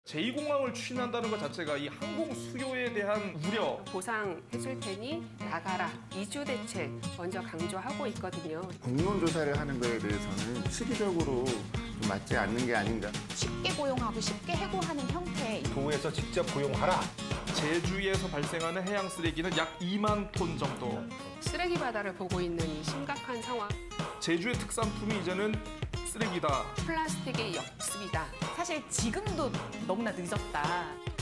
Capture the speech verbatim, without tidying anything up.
제이 공항을 추진한다는 것 자체가 이 항공 수요에 대한 우려. 보상해줄 테니 나가라. 이주 대책 먼저 강조하고 있거든요. 공론조사를 하는 거에 대해서는 시기적으로 좀 맞지 않는 게 아닌가. 쉽게 고용하고 쉽게 해고하는 형태. 도에서 직접 고용하라. 제주에서 발생하는 해양 쓰레기는 약 이만 톤 정도. 쓰레기 바다를 보고 있는 이 심각한 상황. 제주의 특산품이 이제는 쓰레기다. 플라스틱의 역습이다. 사실 지금도 너무나 늦었다.